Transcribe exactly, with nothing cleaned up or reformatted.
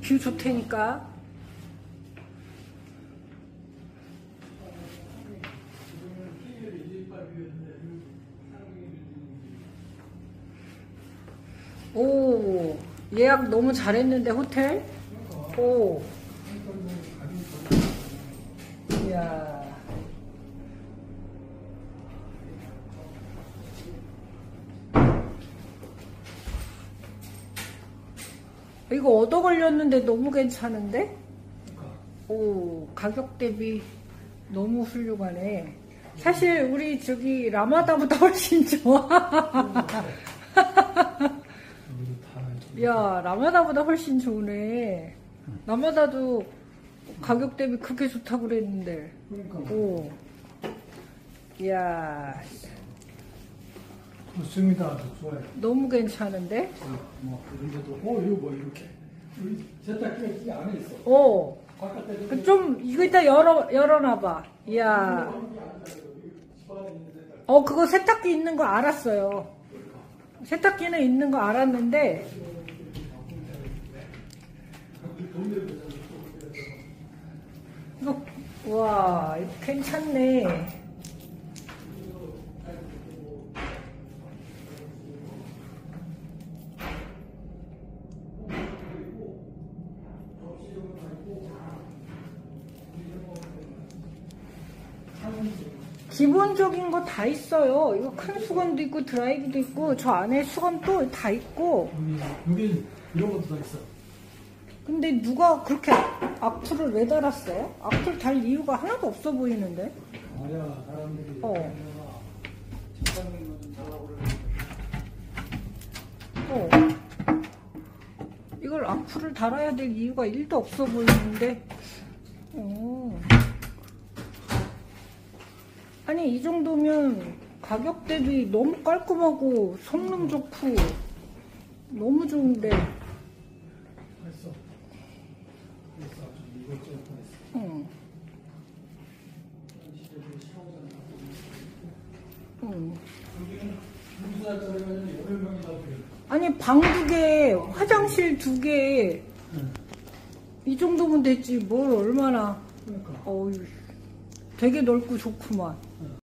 뷰 좋다니까. 오, 예약 너무 잘했는데 호텔? 오, 이야. 이거 얻어 걸렸는데 너무 괜찮은데? 오, 가격 대비 너무 훌륭하네. 사실 우리 저기 라마다보다 훨씬 좋아. 야, 라마다보다 훨씬 좋네. 라마다도 가격 대비 그렇게 좋다고 그랬는데. 오, 이야. 좋습니다. 좋아요. 너무 괜찮은데? 뭐 이런 데도 어 이거 뭐 이렇게 세탁기가 이 안에 있어. 오, 바깥에 좀 이거 이따 열어 열어놔봐. 이야. 어, 그거 세탁기 있는 거 알았어요. 세탁기는 있는 거 알았는데. 이거, 와, 이거 괜찮네. 기본적인 거 다 있어요. 이거 큰 수건도 있고 드라이기도 있고 저 안에 수건도 다 있고. 여기 이런 것도 다 있어. 근데 누가 그렇게 악플을 왜 달았어요? 악플 달 이유가 하나도 없어 보이는데. 아니야, 사람들이 어. 직장인은 달라고 어. 이걸 악플을 달아야 될 이유가 일도 없어 보이는데. 어. 아니, 이 정도면 가격 대비 너무 깔끔하고 성능 좋고 너무 좋은데. 했어. 했어. 이것저것 다 했어. 응. 응. 여기는 무슨 살짜리면 여덟 명이 다 돼요. 아니, 방 두 개, 화장실 두 개, 응. 이 정도면 됐지. 뭘 얼마나. 그러니까. 어휴, 되게 넓고 좋구만.